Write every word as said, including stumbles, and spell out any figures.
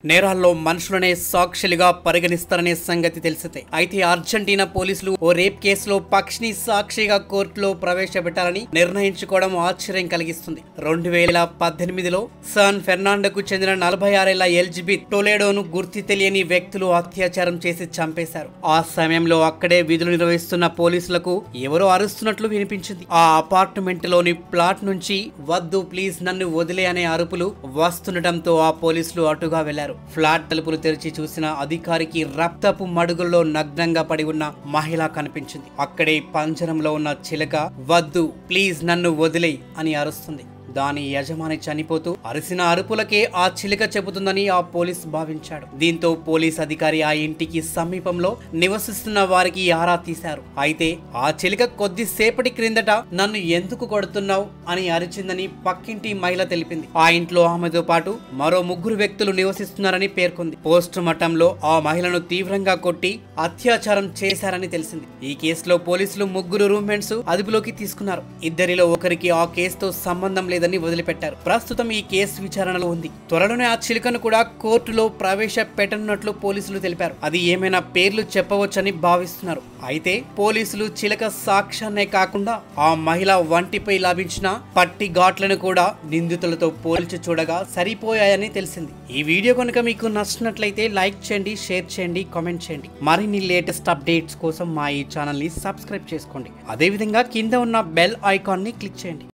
నేరాల్లో మనుషులనే సాక్షులుగా పరిగణిస్తారనే సంగతి తెలిసితే అయితే అర్జెంటీనా పోలీసులు ఓ రేప్ కేసులో పక్షిని సాక్షిగా కోర్టులో ప్రవేశపెట్టాలని నిర్ణయించుకోవడం ఆశ్చర్యం కలిగిస్తుంది. రెండు వేల పద్దెనిమిదిలో సాన్ ఫెర్నాండోకు చెందిన నలభై ఆరేళ్ల ఎల్జిబిత్ టొలేడోను గుర్తు తెలియని వ్యక్తులు అత్యాచారం చేసి చంపేశారు. ఆ సమయంలో అక్కడే విధులు నిర్వహిస్తున్న పోలీసులకు ఎవరో అరుస్తున్నట్లు వినిపించింది. ఆ అపార్ట్మెంట్ లోని ప్లాట్ నుంచి వద్దు ప్లీజ్ నన్ను వదిలే అనే అరుపులు వస్తుండటంతో ఆ పోలీసులు అటుగా వెళ్లారు. ఫ్లాట్ తలుపులు తెరిచి చూసిన అధికారికి రక్తపు మడుగుల్లో నగ్నంగా పడి ఉన్న మహిళ కనిపించింది. అక్కడే పంజరంలో ఉన్న చిలక వద్దు ప్లీజ్ నన్ను వదిలేయ్ అని అరుస్తుంది. దాని యజమాని చనిపోతూ అరిసిన అరుపులకే ఆ చిలుక చెబుతుందని ఆ పోలీస్ భావించాడు. దీంతో పోలీస్ అధికారి ఆ ఇంటికి సమీపంలో నివసిస్తున్న వారికి ఆరా తీశారు. అయితే ఆ చిలుక కొద్దిసేపటి క్రిందట నన్ను ఎందుకు కొడుతున్నావు అని అరిచిందని పక్కింటి మహిళ తెలిపింది. ఆ ఇంట్లో ఆమెతో పాటు మరో ముగ్గురు వ్యక్తులు నివసిస్తున్నారని పేర్కొంది. పోస్ట్ మార్టంలో ఆ మహిళను తీవ్రంగా కొట్టి అత్యాచారం చేశారని తెలిసింది. ఈ కేసులో పోలీసులు ముగ్గురు రూమ్మేట్స్ అదుపులోకి తీసుకున్నారు. ఇద్దరిలో ఒకరికి ఆ కేసుతో సంబంధం లేదు వదిలిపెట్టారు. ప్రస్తుతం ఈ కేసు విచారణలో ఉంది. త్వరలోనే ఆ చిలుకను కూడా కోర్టులో ప్రవేశపెట్టనున్నట్లు పోలీసులు తెలిపారు. అది ఏమైనా పేర్లు చెప్పవచ్చని భావిస్తున్నారు. అయితే పోలీసులు చిలక సాక్ష్యాన్నే కాకుండా ఆ మహిళ వంటిపై లభించిన పట్టి ఘాట్లను కూడా నిందితులతో పోల్చి చూడగా సరిపోయాయని తెలిసింది. ఈ వీడియో కనుక మీకు నచ్చినట్లయితే లైక్ చేయండి, షేర్ చేయండి, కామెంట్ చేయండి. మరిన్ని లేటెస్ట్ అప్డేట్స్ కోసం మా ఈ ఛానల్ ని సబ్స్క్రైబ్ చేసుకోండి. అదేవిధంగా కింద ఉన్న బెల్ ఐకాన్ ని క్లిక్ చేయండి.